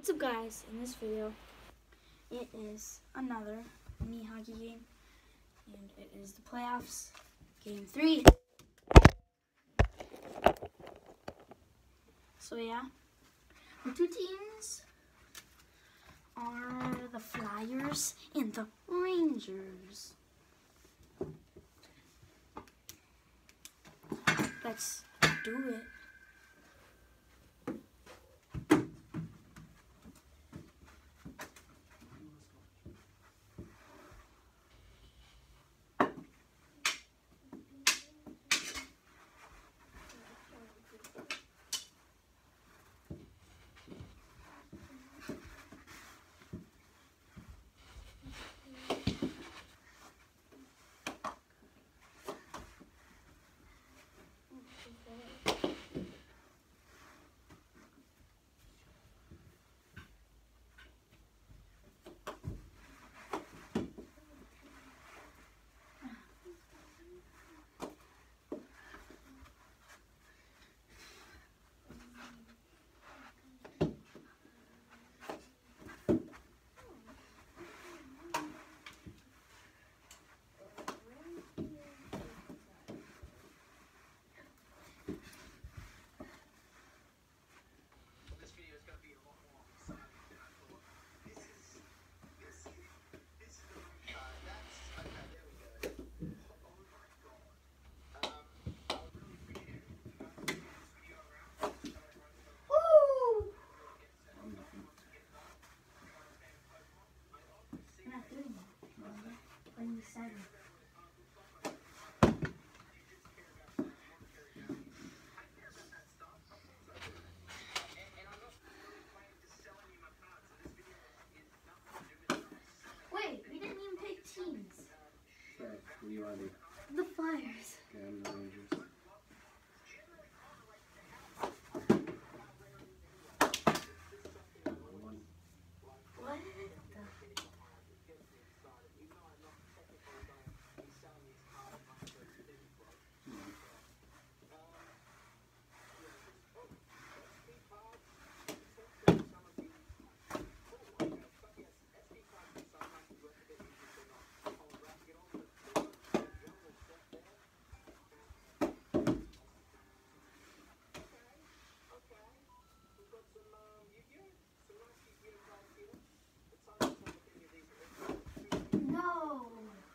What's up, guys? In this video, it is another mini hockey game, and it is the playoffs, game 3. So yeah, the two teams are the Flyers and the Rangers. Let's do it. Wait, we didn't even pick teams. Okay, who do you want to do? The Flyers. Okay, I'm the Rangers. What? No.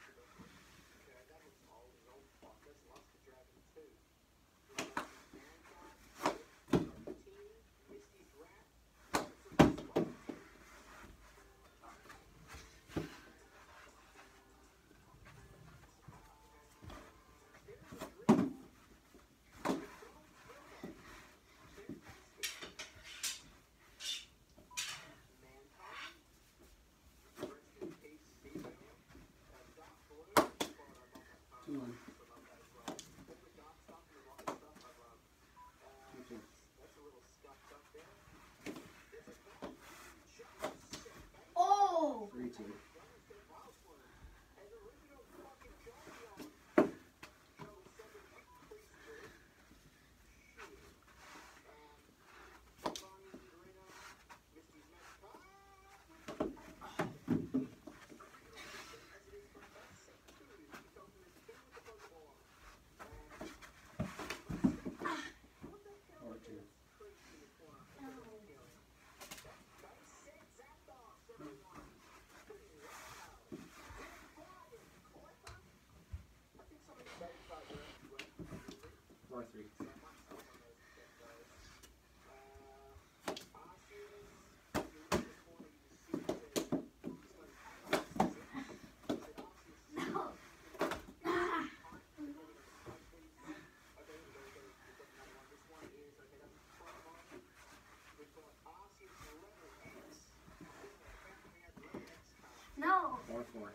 Oh! 3-2. Or 3. No. Ah. No. 4-4.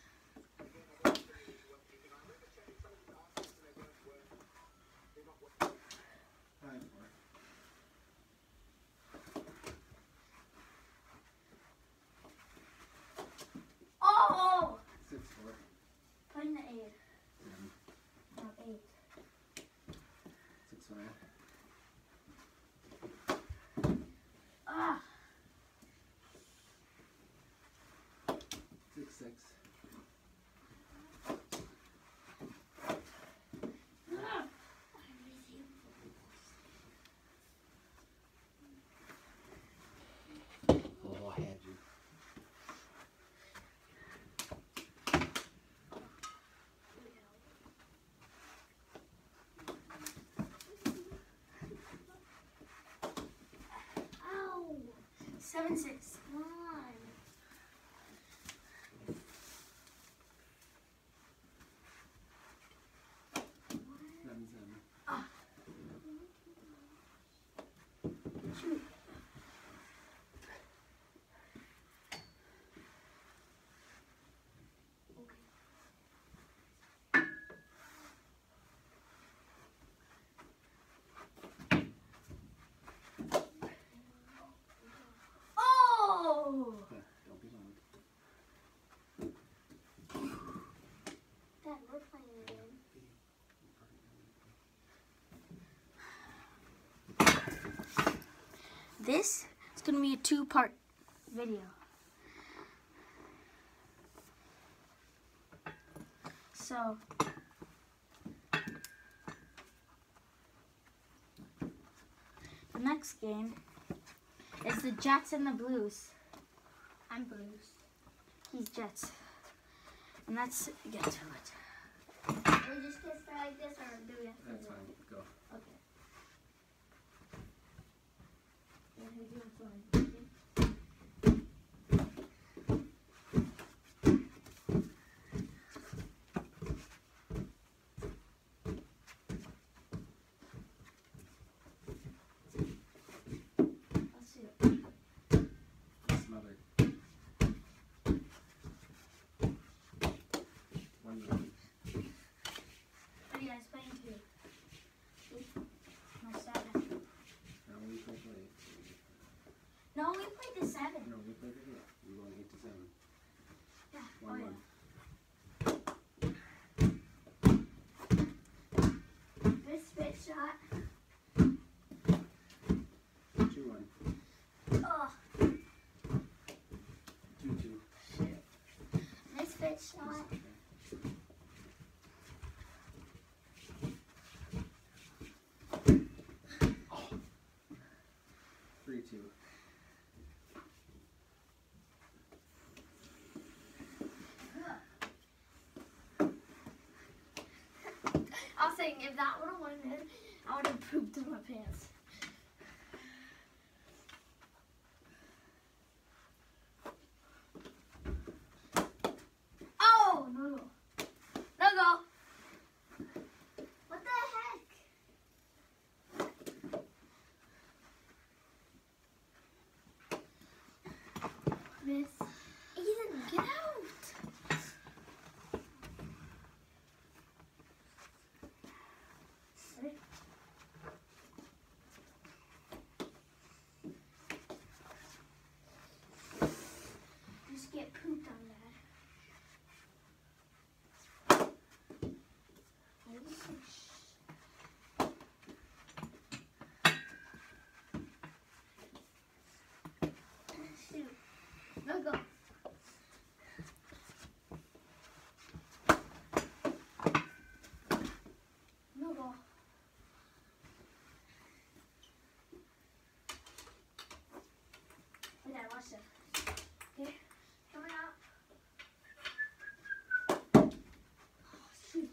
5-4. Oh! 6-4. Put in the 8. 7. No, 8. 6-5. Ah. 6. Oh, I had you. Ow! 7-6. Come on. 7, 7. Shoot. Oh! Yeah, don't be loud. Dad, we're playing again. This is going to be a 2-part video. So, the next game is the Jets and the Blues. I'm Bruce. He's Jets. And let's get to it. We just get started like this, or do we have to That's do fine. it? Go. Okay. Yeah, who do you want to join? Let's see it. Smothered. 1 1. What are you guys playing to? No, 7. No, we played late. No, we played the 7. No, we played it late. We won 8 to 7. Yeah. 1 oh, 1. This spit shot. 2 1. Oh, 2 2. this spit shot. Oh. 3 2. I was saying, if that would have won it, I would have pooped in my pants. Oh, no go. No go. What the heck? Miss. Ethan, get out. Ready? Just get pooped on that. Shoot. No go. No go. Wait, Dad, watch this. Okay, coming out. Oh, shoot.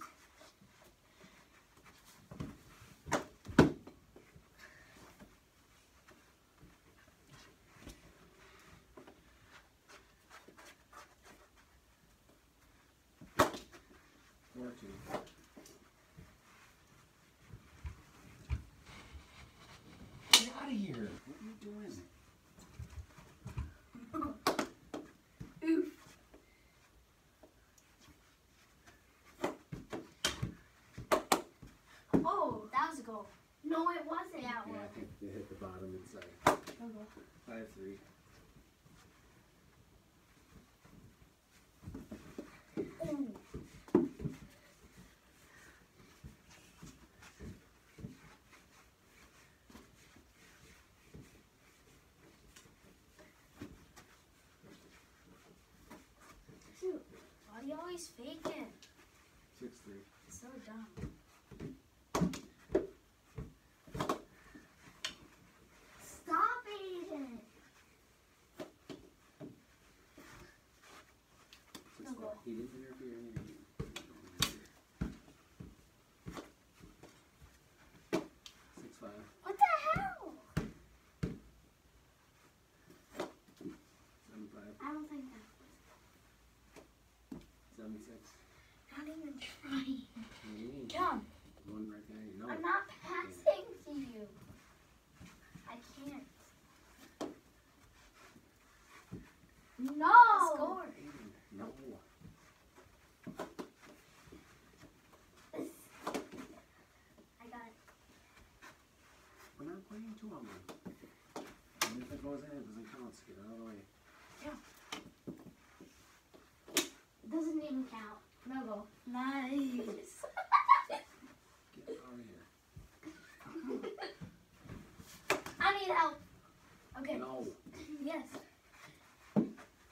Four two. Get out of here. What are you doing? Oof. Oh, that was a goal. No, it wasn't. Yeah, Yeah, I think they hit the bottom inside. no goal. 5 3. Ooh. Shoot. always fake it. 6-3. It's so dumb. Stop Aiden. 6-4. He didn't interfere in your game. 6-5. What the hell? 7-5. I don't think that. 7-6. Not even trying. Come. One right there. No. I'm not passing to you. I can't. No. Score. No. I got it. We're not playing two on one. Even if it goes in, it doesn't count. So get out of the way. It doesn't even count. No go. Nice. Get out of here. I need help. Okay. No. Yes. Okay,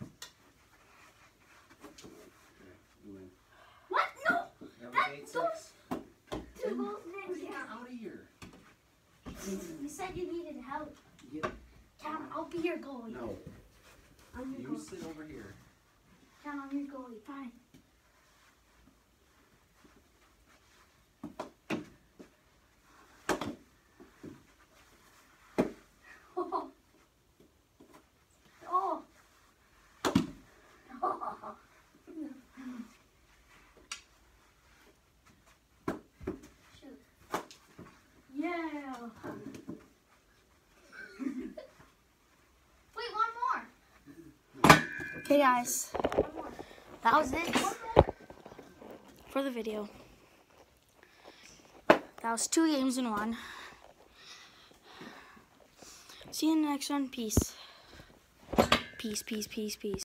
you win. What? No. That was That's 8-6. Two goals next. Get out of here. You said you needed help. Get. Count. I'll be your goalie. No. I'm your You goalie. sit over here. Count. I'm your goalie. Fine. Oh. Oh. Shoot. Yeah. Wait, one more. Okay, guys. One more. That was it One more. for the video. That was 2 games in 1. See you in the next one. Peace. Peace, peace, peace, peace.